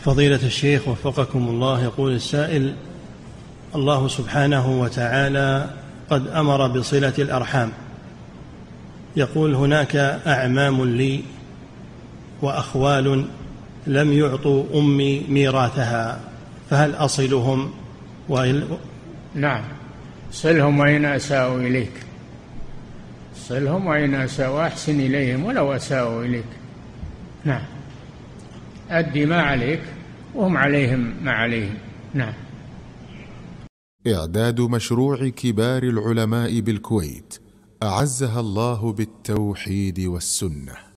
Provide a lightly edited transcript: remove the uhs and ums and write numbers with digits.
فضيلة الشيخ وفقكم الله، يقول السائل: الله سبحانه وتعالى قد أمر بصلة الأرحام. يقول: هناك أعمام لي وأخوال لم يعطوا أمي ميراثها، فهل أصلهم؟ نعم، صلهم وإن أساءوا إليك، صلهم وإن أساءوا، أحسن إليهم ولو أساءوا إليك. نعم، أدي ما عليك وهم عليهم ما عليهم. نعم. إعداد مشروع كبار العلماء بالكويت أعزها الله بالتوحيد والسنة.